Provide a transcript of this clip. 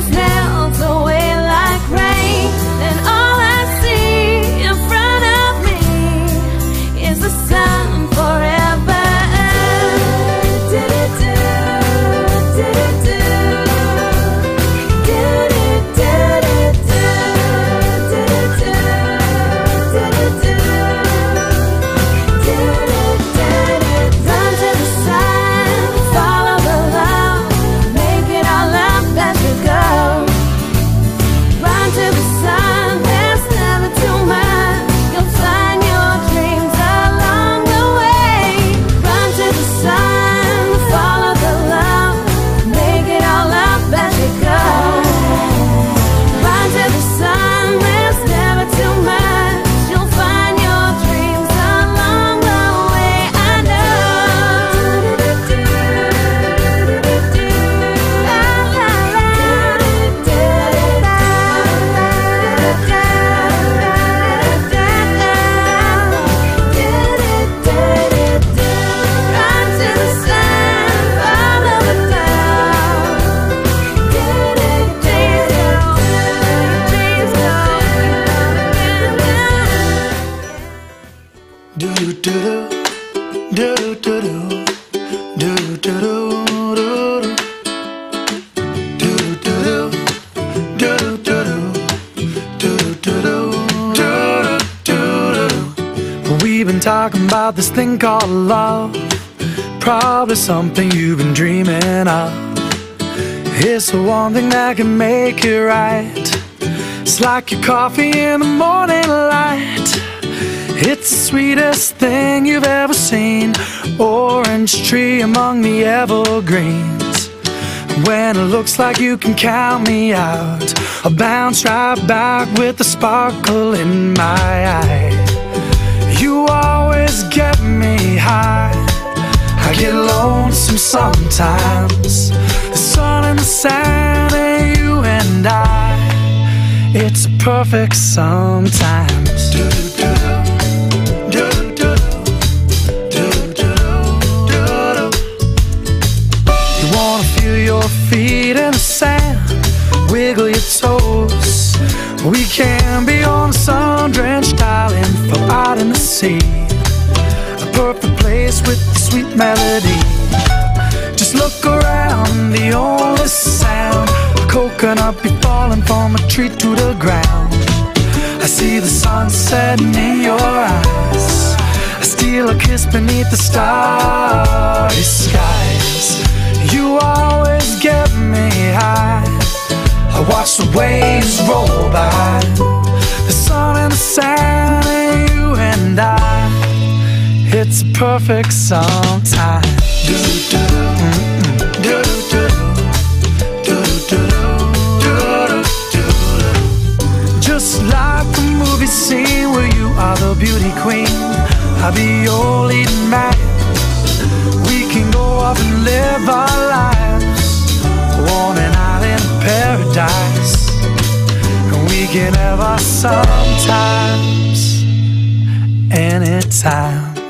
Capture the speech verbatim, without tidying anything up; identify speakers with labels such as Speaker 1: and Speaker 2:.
Speaker 1: just melts away like rain, and all I see in front of me is the sun forever.
Speaker 2: We've been talking about this thing called love, probably something you've been dreaming of. It's the one thing that can make it right. It's like your coffee in the morning light. It's the sweetest thing you've ever seen. Orange tree among the evergreens. When it looks like you can count me out, I'll bounce right back with the sparkle in my eye. You always get me high. I get lonesome sometimes. The sun and the sand and you and I, it's perfect sometimes. Do, do, do, do, do, do, do, do. You wanna feel your feet in the sand, wiggle your toes. We can be on a sun-drenched island, fall out in the sea. A perfect place with a sweet melody. Just look around, the only sound, a coconut be falling from a tree to the ground. I see the sun setting in your eyes. I steal a kiss beneath the starry skies. You always get me high. I watch the waves roll by, the sun and the sand and you and I, it's perfect sometime. Do do do do do do do do do. Just like the movie scene where you are the beauty queen, I'll be your leading man. We can go off and live our lives, one an island paradise, and we can have our sometimes, anytime.